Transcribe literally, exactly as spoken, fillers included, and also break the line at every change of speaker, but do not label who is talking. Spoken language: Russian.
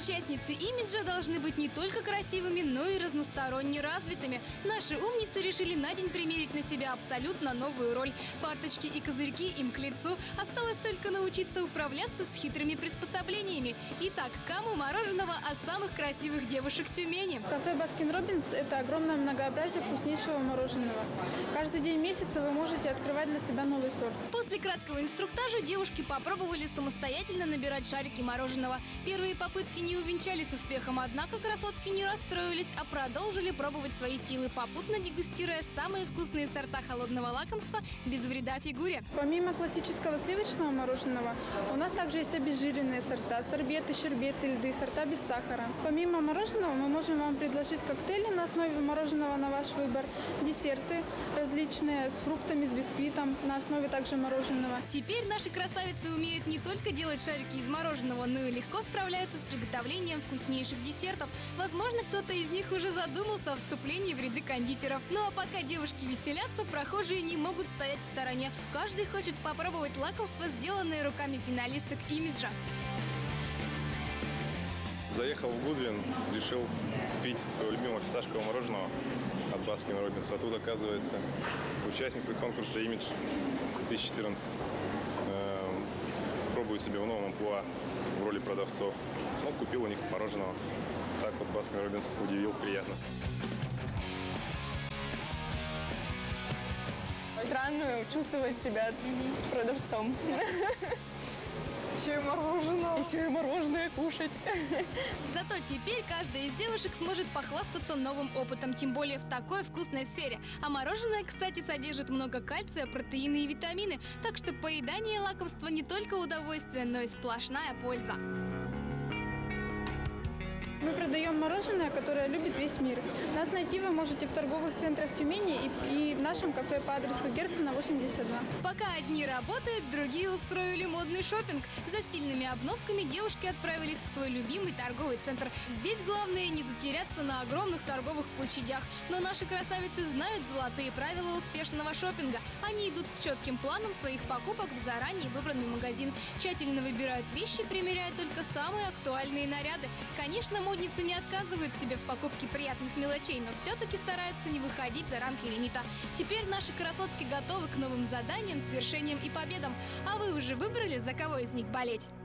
Участницы имиджа должны быть не только красивыми, но и разносторонне развитыми. Наши умницы решили на день примерить на себя абсолютно новую роль. Фарточки и козырьки им к лицу. Осталось только научиться управляться с хитрыми приспособлениями. Итак, кому мороженого от самых красивых девушек Тюмени?
Кафе Баскин Роббинс – это огромное многообразие вкуснейшего мороженого. Каждый день месяца вы можете открывать для себя новый сорт.
После краткого инструктажа девушки попробовали самостоятельно набирать шарики мороженого. Первые попытки не увенчались успехом, однако красотки не расстроились, а продолжили пробовать свои силы, попутно дегустируя самые вкусные сорта холодного лакомства без вреда фигуре.
Помимо классического сливочного мороженого, у нас также есть обезжиренные сорта, сорбеты, щербеты, льды, сорта без сахара. Помимо мороженого мы можем вам предложить коктейли на основе мороженого на ваш выбор, десерты различные с фруктами, с бисквитом, на основе также мороженого.
Теперь наши красавицы умеют не только делать шарики из мороженого, но и легко справляются с приготовлением вкуснейших десертов. Возможно, кто-то из них уже задумался о вступлении в ряды кондитеров. Ну а пока девушки веселятся, прохожие не могут стоять в стороне. Каждый хочет попробовать лакомство, сделанное руками финалисток имиджа.
Заехал в Гудвин, решил пить своего любимого фисташкового мороженого от Баскин Роббинс. А тут, оказывается, участницы конкурса «Имидж две тысячи четырнадцать». Эм, пробую себя в новом амплуа в роли продавцов. Ну, купил у них мороженого. Так вот Баскин Роббинс удивил приятно.
Странно чувствовать себя продавцом. Еще и мороженое. Еще и мороженое кушать.
Зато теперь каждая из девушек сможет похвастаться новым опытом, тем более в такой вкусной сфере. А мороженое, кстати, содержит много кальция, протеины и витамины. Так что поедание лакомства не только удовольствие, но и сплошная польза.
Мы продаем мороженое, которое любит весь мир. Нас найти вы можете в торговых центрах Тюмени и, и в нашем кафе по адресу Герцена, восемьдесят два.
Пока одни работают, другие устроили модный шопинг. За стильными обновками девушки отправились в свой любимый торговый центр. Здесь главное не затеряться на огромных торговых площадях. Но наши красавицы знают золотые правила успешного шопинга. Они идут с четким планом своих покупок в заранее выбранный магазин. Тщательно выбирают вещи, примеряя только самые актуальные наряды. Конечно, модницы не отказывают себе в покупке приятных мелочей, но все-таки стараются не выходить за рамки лимита. Теперь наши красотки готовы к новым заданиям, свершениям и победам. А вы уже выбрали, за кого из них болеть?